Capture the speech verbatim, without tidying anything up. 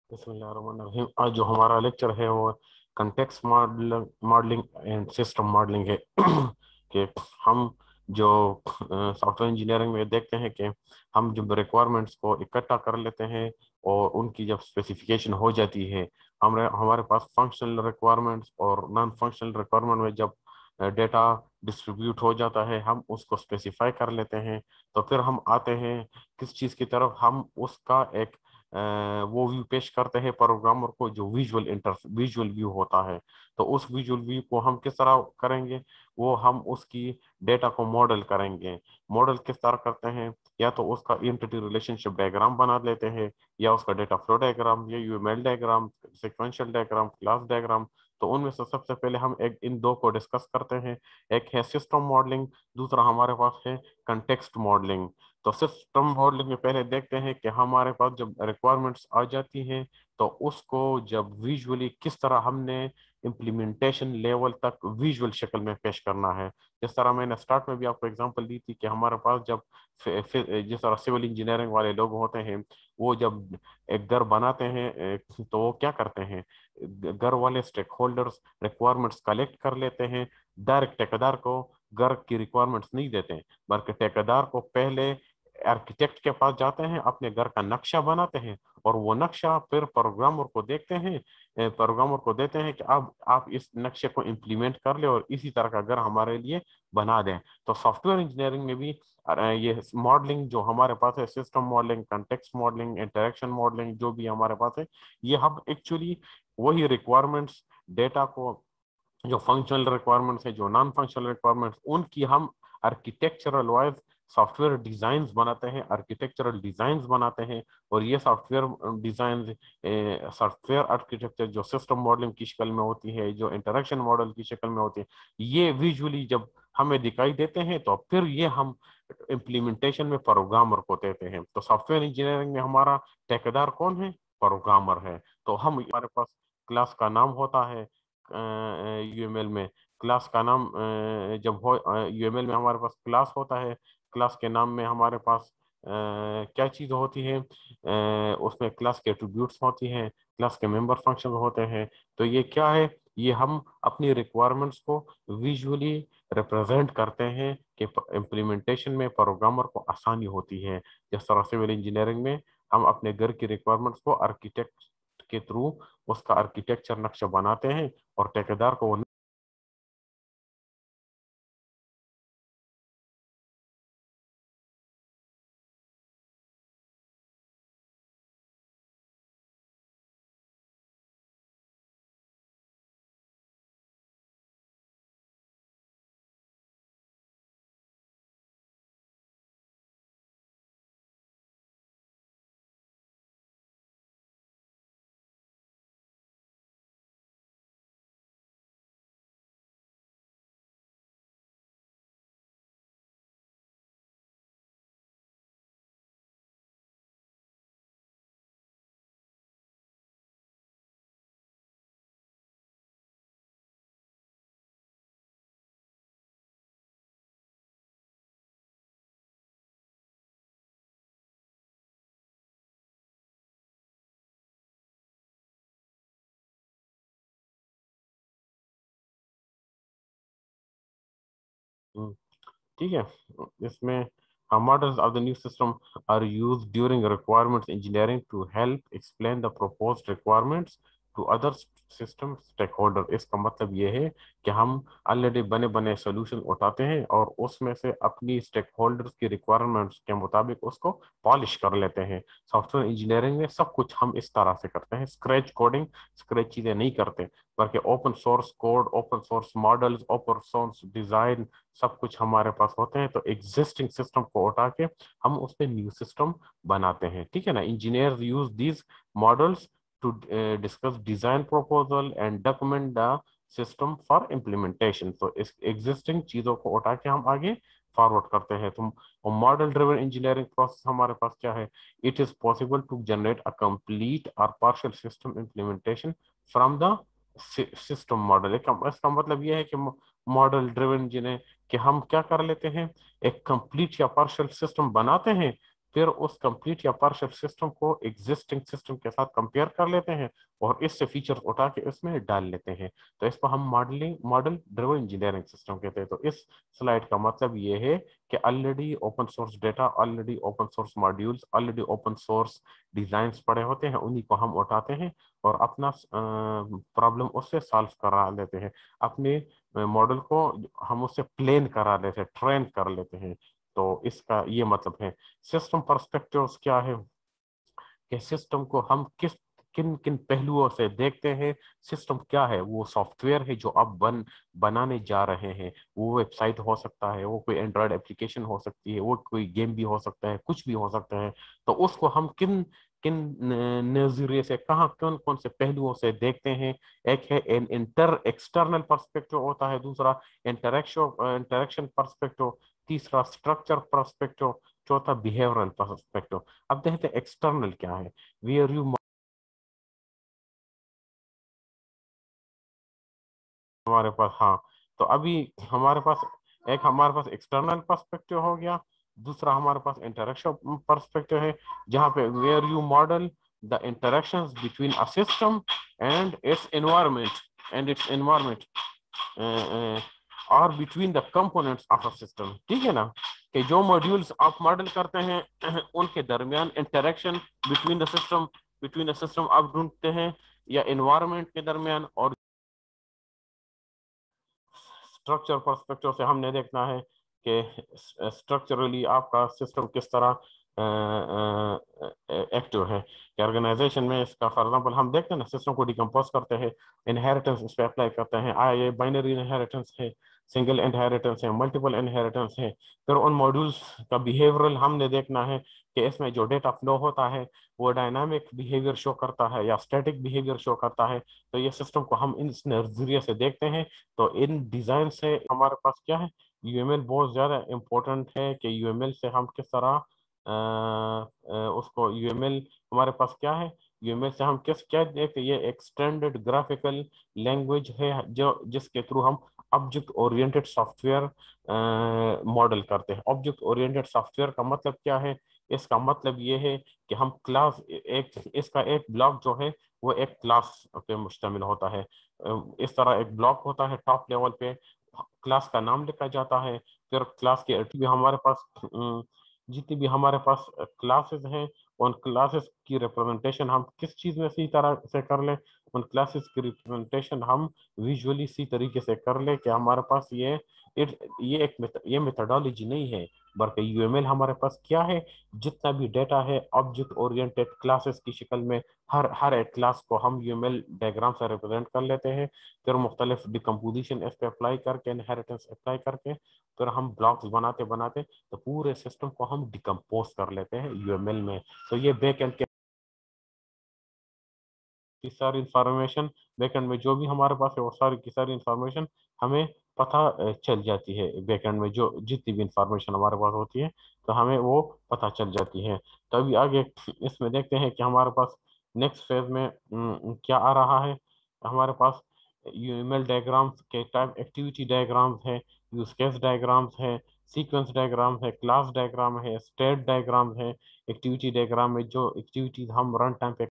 بسم اللہ الرحمن الرحیم. آج جو ہمارا لیکچر ہے وہ context modelling and system modelling ہے. کہ ہم جو سافٹ ویئر انجینئرنگ میں دیکھتے ہیں کہ ہم جب ریکوائرمنٹس کو اکٹھا کر لیتے ہیں اور ان کی جب اسپیسیفکیشن ہو جاتی ہے، ہم ہمارے پاس فنکشنل ریکوائرمنٹس اور نان فنکشنل ریکوائرمنٹ میں جب ڈیٹا ڈسٹریبیوٹ ہو جاتا ہے ہم اس کو اسپیسیفائی کر لیتے ہیں. تو پھر ہم آتے ہیں کس چیز کی طرف، ہم اس کا ایک وہ ویو پیش کرتے ہیں پروگرامر کو جو ویژول انٹر ویژول ویو ہوتا ہے. تو اس ویژول ویو کو ہم کس طرح کریں گے؟ وہ ہم اس کی ڈیٹا کو ماڈل کریں گے. ماڈل کس طرح کرتے ہیں؟ یا تو اس کا انٹیٹی ریلیشن شپ ڈائگرام بنا لیتے ہیں، یا اس کا ڈیٹا فلو ڈائگرام، یا U M L diagram, sequential diagram, class diagram. تو ان میں سے سب سے پہلے ہم ایک ان دو کو ڈسکس کرتے ہیں. ایک ہے سسٹم ماڈلنگ، دوسرا ہمارے پاس ہے کنٹیکسٹ ماڈلنگ. تو سسٹم ماڈلنگ میں پہلے دیکھتے ہیں کہ ہمارے پاس جب ریکوائرمنٹس آ جاتی ہیں تو اس کو جب ویژولی کس طرح ہم نے امپلیمنٹیشن لیول تک ویژول شکل میں پیش کرنا ہے. جس طرح میں نے اسٹارٹ میں بھی آپ کو ایگزامپل دی تھی کہ ہمارے پاس جب جس طرح سول انجینئرنگ والے لوگ ہوتے ہیں وہ جب ایک گھر بناتے ہیں تو وہ کیا کرتے ہیں، گھر والے اسٹیک ہولڈرز ریکوائرمنٹس کلیکٹ کر لیتے ہیں. ڈائریکٹ ٹھیکیدار کو گھر کی ریکوائرمنٹس نہیں دیتے ہیں، بلکہ ٹھیکیدار کو پہلے آرکیٹیکٹ کے پاس جاتے ہیں، اپنے گھر کا نقشہ بناتے ہیں اور وہ نقشہ پھر پروگرامر کو دیکھتے ہیں پروگرامر کو دیتے ہیں کہ اب آپ اس نقشے کو امپلیمنٹ کر لیں اور اسی طرح کا گھر ہمارے لیے بنا دیں. تو سافٹ ویئر انجینئرنگ میں بھی یہ ماڈلنگ جو ہمارے پاس ہے، system modelling, context modelling, interaction modelling, جو بھی ہمارے پاس ہے، یہ ہم ایکچولی وہی ریکوائرمنٹس ڈیٹا کو، جو فنکشنل ریکوائرمنٹس ہیں، جو نان فنکشنل ریکوائرمنٹس، ان کی ہم architectural wise software designs بناتے ہیں، آرکیٹیکچرل ڈیزائنز بناتے ہیں. اور یہ software designs software architecture جو سسٹم ماڈلنگ کی شکل میں ہوتی ہے، جو انٹریکشن ماڈل کی شکل میں ہوتی ہے، یہ ویژولی جب ہمیں دکھائی دیتے ہیں تو پھر یہ ہم امپلیمنٹیشن میں پروگرامر کو دیتے ہیں. تو سافٹ ویئر انجینئرنگ میں ہمارا ٹھیکیدار کون ہے؟ پروگرامر ہے. تو ہم ہمارے پاس کلاس کا نام ہوتا ہے یو ایم ایل میں، کلاس کا نام جب ہو یو ایم ایل میں ہمارے پاس کلاس ہوتا ہے، کلاس کے نام میں ہمارے پاس کیا چیز ہوتی ہے؟ اس میں کلاس کے ایٹریبیوٹس ہوتی ہیں، کلاس کے ممبر فنکشن ہوتے ہیں. تو یہ کیا ہے؟ یہ ہم اپنی ریکوائرمنٹس کو ویژولی ریپرزینٹ کرتے ہیں کہ امپلیمنٹیشن میں پروگرامر کو آسانی ہوتی ہے. جس طرح سول انجینئرنگ میں ہم اپنے گھر کی ریکوائرمنٹس کو آرکیٹیکٹ کے تھرو اس کا آرکیٹیکچر نقشہ بناتے ہیں اور ٹھیکیدار کو ٹھیک ہے. اس میں models of the new system are used during requirements engineering to help explain the proposed requirements to other system stakeholder. اس کا مطلب یہ ہے کہ ہم آلریڈی بنے بنے سولوشن اٹھاتے ہیں اور اس میں سے اپنی اسٹیک ہولڈرز کی ریکوائرمنٹس کے مطابق اس کو پالش کر لیتے ہیں. سافٹ ویئر انجینئرنگ میں سب کچھ ہم اس طرح سے کرتے ہیں. اسکریچ کوڈنگ، اسکریچ چیزیں نہیں کرتے، بلکہ open source code, open source models, open source design سب کچھ ہمارے پاس ہوتے ہیں. تو ایگزسٹنگ سسٹم کو اٹھا کے ہم اس پہ نیو سسٹم بناتے ہیں. ٹھیک ہے نا. Engineer use these models to discuss design proposal and document the system for implementation. تو اس ایگزسٹنگ چیزوں کو اٹھا کے ہم آگے فارورڈ کرتے ہیں. تو ماڈل ڈریون انجینئرنگ پروسیس ہمارے پاس کیا ہے؟ It is possible to generate a complete or partial system implementation from the system model. اس کا مطلب یہ ہے کہ ماڈل ڈریون جنہیں کہ ہم کیا کر لیتے ہیں، ایک کمپلیٹ یا پارشل سسٹم بناتے ہیں फिर उस कंप्लीट या पार्शियल सिस्टम को एग्जिस्टिंग सिस्टम के साथ कंपेयर कर लेते हैं और इससे फीचर्स उठा के इसमें डाल लेते हैं। तो इसको हम modelling model driven engineering system कहते हैं। तो इस स्लाइड का मतलब ये है कि already open source data, already open source modules, already open source designs पड़े होते हैं, उन्हीं को हम उठाते हैं और अपना प्रॉब्लम उससे सॉल्व करा लेते हैं। अपने मॉडल को हम उससे प्लेन करा लेते हैं, ट्रेन कर लेते हैं। तो इसका ये मतलब है। सिस्टम पर्सपेक्टिव्स क्या है कि सिस्टम को हम किस किन किन पहलुओं से देखते हैं। सिस्टम क्या है? वो सॉफ्टवेयर है जो अब बन बनाने जा रहे हैं। वो वेबसाइट हो सकता है, वो कोई एंड्रॉयड एप्लीकेशन हो सकती है, वो कोई गेम भी हो सकता है, कुछ भी हो सकता है। तो उसको हम किन किन नजरिए से, कहाँ कौन कौन से पहलुओं से देखते हैं। एक है इन इंटर एक्सटर्नल पर्सपेक्टिव होता है, दूसरा इंटरेक्शन इंटरेक्शन पर्सपेक्टिव, तीसरा स्ट्रक्चर पर्सपेक्टिव, चौथा बिहेवियरल पर्सपेक्टिव। अब देखते हैं एक्सटर्नल क्या है। वेयर यू हमारे पास, हाँ, तो अभी हमारे पास एक हमारे पास एक्सटर्नल पर्सपेक्टिव हो गया, दूसरा हमारे पास इंटरेक्शन पर्सपेक्टिव है, जहाँ पे where you model the interactions between a system and its environment and its environment और between the components of a system. ठीक है ना, कि जो मॉड्यूल्स आप मॉडल करते हैं उनके दरमियान interaction between the system between the system आप ढूंढते हैं, या एनवायरनमेंट के दरमियान। और स्ट्रक्चर पर्सपेक्टिव से हमने देखना है कि स्ट्रक्चरली आपका सिस्टम किस तरह एक्टिव है। कि ऑर्गेनाइजेशन में इसका फॉर एग्जांपल हम देखते हैं ना, सिस्टम को डिकम्पोज करते हैं, इनहेरिटेंस इस पे अप्लाई करते हैं। आ ये बाइनरी इनहेरिटेंस है, सिंगल इनहेरिटेंस है, मल्टीपल इनहेरिटेंस है। फिर उन मॉड्यूल्स का बिहेवियरल हमने देखना है कि इसमें जो डेटा फ्लो होता है वो डायनामिक बिहेवियर शो करता है या स्टैटिक बिहेवियर शो करता है। तो ये सिस्टम को हम इस नजरिए से देखते हैं। तो इन डिजाइन से हमारे पास क्या है, यूएमएल बहुत ज्यादा इम्पोर्टेंट है कि यूएमएल से हम किस तरह अ, अ, उसको यूएमएल हमारे पास क्या है, यूएमएल से हम किस क्या देखते हैं, ये एक्सटेंडेड ग्राफिकल लैंग्वेज है जो जिसके थ्रू हम ऑब्जेक्ट ओरिएंटेड सॉफ्टवेयर मॉडल करते हैं। ऑब्जेक्ट ओरिएंटेड सॉफ्टवेयर का मतलब क्या है? इसका मतलब ये है कि हम क्लास एक इसका एक ब्लॉक जो है वो एक क्लास पे मुश्तमिल होता है। इस तरह एक ब्लॉक होता है, टॉप लेवल पे क्लास का नाम लिखा जाता है। फिर क्लास के भी हमारे पास अम, जितनी भी हमारे पास क्लासेस हैं, उन क्लासेस की रिप्रेजेंटेशन हम किस चीज में सी तरह से कर लें, उन क्लासेस की रिप्रेजेंटेशन हम विजुअली सी तरीके से कर लें कि हमारे पास ये इट ये एक मेथ- ये मेथडोलॉजी नहीं है, बल्कि यूएमएल हमारे पास क्या है, जितना भी डेटा है ऑब्जेक्ट ओरिएंटेड क्लासेस की शक्ल में, हर हर एक क्लास को हम यूएमएल डायग्राम से रिप्रेजेंट कर लेते हैं। फिर मुख्तलिफ डिकम्पोजिशन इस पे अप्लाई करके, इनहेरिटेंस अप्लाई करके, फिर हम ब्लॉक्स बनाते बनाते तो पूरे सिस्टम को हम डिकम्पोज कर लेते हैं यूएमएल में। तो ये बैक एंड की सारी इंफॉर्मेशन, बैकएंड में जो भी हमारे पास है वो सारी की सारी इंफॉर्मेशन हमें पता अ, चल जाती है। बैकएंड में जो जितनी भी इंफॉर्मेशन हमारे पास होती है तो हमें वो पता चल जाती है। तो अभी आगे इसमें देखते हैं कि हमारे पास नेक्स्ट फेज में अम, क्या आ रहा है। हमारे पास यूएमएल डायग्राम्स के टाइप एक्टिविटी डायग्राम्स है, यूज केस डायग्राम्स है, सीक्वेंस डायग्राम है, क्लास डायग्राम है, स्टेट डायग्राम है। एक्टिविटी डायग्राम में जो एक्टिविटीज हम रन टाइम पे